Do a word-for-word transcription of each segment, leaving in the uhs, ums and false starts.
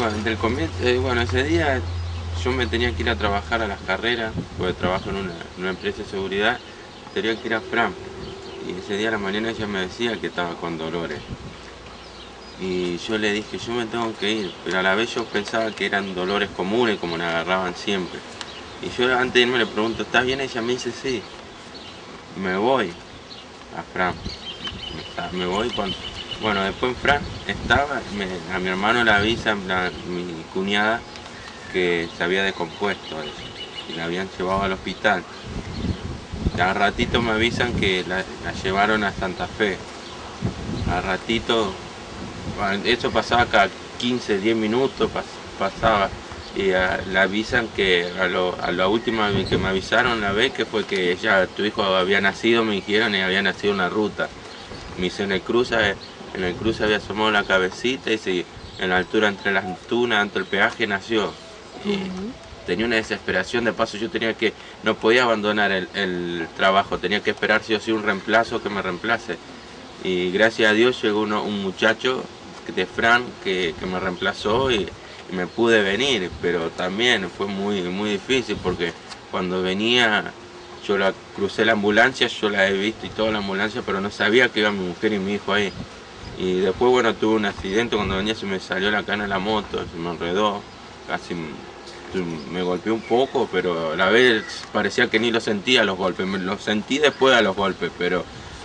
bueno, del comienzo, eh, bueno, ese día yo me tenía que ir a trabajar a las carreras, porque trabajo en una, en una empresa de seguridad, tenía que ir a Fran. Y ese día a la mañana ella me decía que estaba con dolores. Y yo le dije, yo me tengo que ir, pero a la vez yo pensaba que eran dolores comunes como me agarraban siempre. Y yo antes de irme le pregunto, ¿estás bien? Ella me dice, sí. Me voy a Fran. Me voy cuando... Bueno, después en Fran estaba, me, a mi hermano le avisa, la, mi cuñada, que se había descompuesto eso, y la habían llevado al hospital. Al ratito me avisan que la, la llevaron a Santa Fe. Al ratito, bueno, eso pasaba cada quince, diez minutos, pas, pasaba. Y a, le avisan que a, lo, a la última vez que me avisaron la vez que fue que ya tu hijo había nacido, me dijeron, y había nacido en la ruta. Me dice, en el cruce, en el cruce había asomado la cabecita y se, en la altura entre las tunas, ante el peaje, nació. Y uh-huh. Tenía una desesperación, de paso yo tenía que, no podía abandonar el, el trabajo, tenía que esperar si o sí un reemplazo que me reemplace. Y gracias a Dios llegó uno, un muchacho de Fran que, que me reemplazó y, y me pude venir, pero también fue muy, muy difícil porque cuando venía, yo la crucé la ambulancia, yo la he visto y toda la ambulancia, pero no sabía que iba mi mujer y mi hijo ahí. Y después, bueno, tuve un accidente, cuando venía se me salió la cana de la moto, se me enredó, casi me golpeé un poco, pero a la vez parecía que ni lo sentía los golpes, me los sentí después a los golpes, pero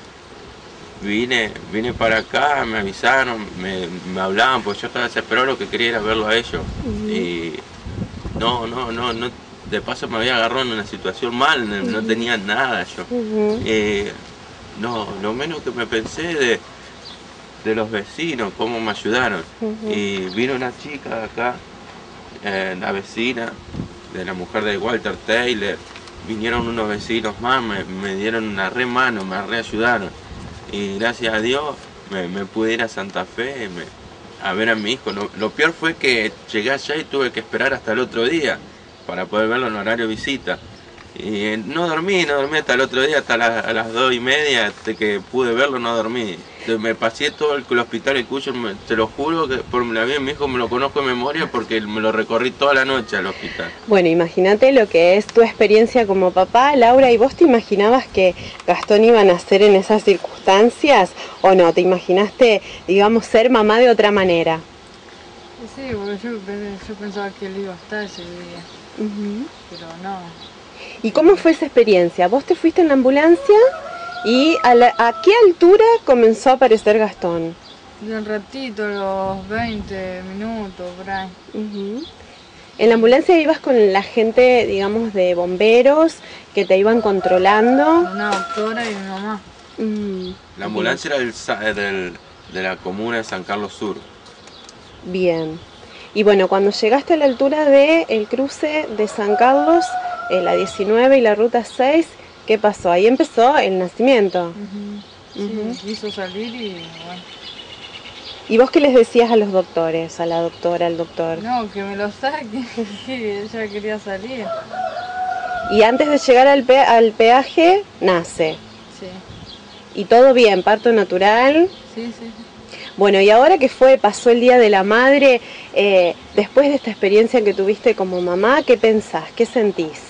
vine, vine para acá, me avisaron, me, me hablaban, pues yo estaba desesperado, lo que quería era verlo a ellos. Uh-huh. Y no, no, no, no, de paso me había agarrado en una situación mal, no, uh-huh. no tenía nada yo. Uh-huh. eh, no, lo menos que me pensé de, de los vecinos, cómo me ayudaron. Uh-huh. Y vino una chica acá, eh, la vecina de la mujer de Walter Taylor, vinieron unos vecinos más, me, me dieron una re mano, me re ayudaron. Y gracias a Dios me, me pude ir a Santa Fe me, a ver a mi hijo. Lo, lo peor fue que llegué allá y tuve que esperar hasta el otro día para poder verlo en horario de visita. Y no dormí, no dormí hasta el otro día, hasta la, a las dos y media, hasta que pude verlo no dormí. Me pasé todo el, el hospital de Cuyo, me, te lo juro que por la vida de mi hijo me lo conozco de memoria porque me lo recorrí toda la noche al hospital. Bueno, imagínate lo que es tu experiencia como papá, Laura, ¿y vos te imaginabas que Gastón iba a nacer en esas circunstancias o no? ¿Te imaginaste, digamos, ser mamá de otra manera? Sí, porque yo, yo pensaba que él iba a estar ese día, uh-huh. pero no. ¿Y cómo fue esa experiencia? Vos te fuiste en la ambulancia y a, la, ¿a qué altura comenzó a aparecer Gastón? De un ratito, los veinte minutos, por ahí. Uh-huh. ¿En la ambulancia ibas con la gente, digamos, de bomberos que te iban controlando? Una doctora y mi mamá. Uh-huh. La ambulancia Bien. era del, del, de la comuna de San Carlos Sur. Bien. Y bueno, cuando llegaste a la altura del cruce de San Carlos, eh, la diecinueve y la ruta seis, ¿qué pasó? Ahí empezó el nacimiento. Uh-huh. Sí, uh-huh. Quiso salir y bueno. ¿Y vos qué les decías a los doctores, a la doctora, al doctor? No, que me lo saque, que ella quería salir. Y antes de llegar al, pe al peaje, nace. Sí. ¿Y todo bien? ¿Parto natural? Sí, sí. Bueno, y ahora que fue, pasó el Día de la Madre, eh, después de esta experiencia que tuviste como mamá, ¿qué pensás? ¿Qué sentís?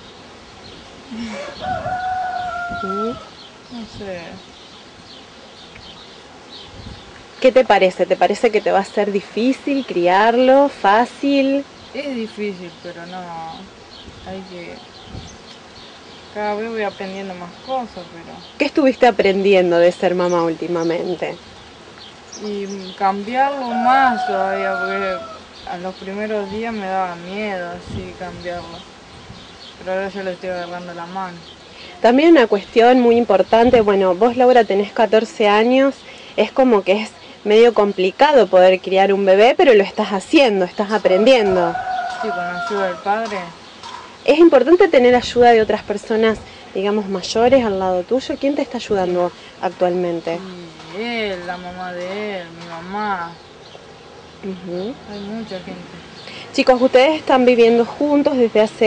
No sé. ¿Qué te parece? ¿Te parece que te va a ser difícil criarlo? ¿Fácil? Es difícil, pero no. Hay que... Cada vez voy aprendiendo más cosas, pero... ¿Qué estuviste aprendiendo de ser mamá últimamente? Y cambiarlo más todavía, porque a los primeros días me daba miedo así cambiarlo. Pero ahora yo le estoy agarrando la mano. También una cuestión muy importante, bueno, vos Laura tenés catorce años, es como que es medio complicado poder criar un bebé, pero lo estás haciendo, estás aprendiendo. Sí, con la ayuda del padre. Es importante tener ayuda de otras personas, digamos, mayores al lado tuyo. ¿Quién te está ayudando actualmente? Y él, la mamá de él, mi mamá. Uh-huh. Hay mucha gente. Chicos, ustedes están viviendo juntos desde hace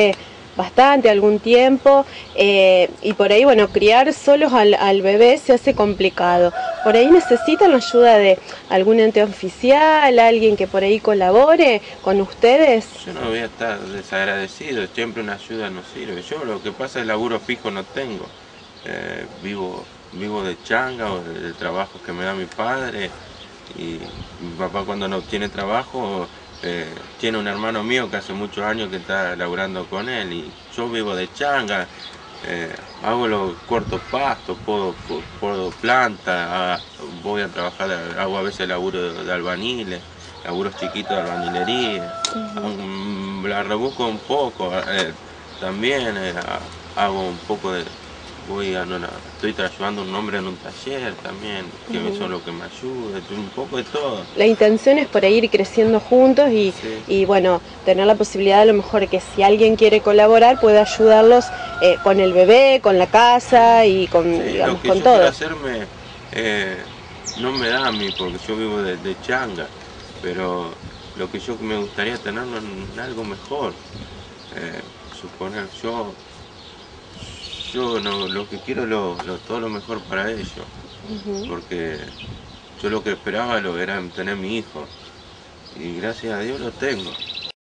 bastante, algún tiempo, eh, y por ahí, bueno, criar solos al, al bebé se hace complicado. Por ahí necesitan la ayuda de algún ente oficial, alguien que por ahí colabore con ustedes. Yo no voy a estar desagradecido, siempre una ayuda nos sirve. Yo lo que pasa es laburo fijo no tengo. Eh, vivo, vivo de changa o de, de trabajos que me da mi padre, y mi papá cuando no tiene trabajo eh, tiene un hermano mío que hace muchos años que está laburando con él, y yo vivo de changa. Eh, hago los cortos pastos, puedo, puedo planta, a, voy a trabajar, hago a veces laburo de, de albaniles, laburos chiquitos de albanilería. Uh-huh. La rebusco un poco, eh, también eh, hago un poco de, voy a, no, no, estoy ayudando a un hombre en un taller también, que uh-huh. eso es lo que me ayuda, un poco de todo. La intención es por ahí ir creciendo juntos y, sí. y bueno, tener la posibilidad a lo mejor que si alguien quiere colaborar pueda ayudarlos eh, con el bebé, con la casa y con, sí, digamos, lo que con yo todo. Quiero hacerme, eh, no me da a mí porque yo vivo de, de changa, pero lo que yo me gustaría tenerlo en algo mejor. Eh, suponer, yo yo no, lo que quiero es lo, lo, todo lo mejor para ellos, uh-huh. porque yo lo que esperaba lo era tener mi hijo, y gracias a Dios lo tengo.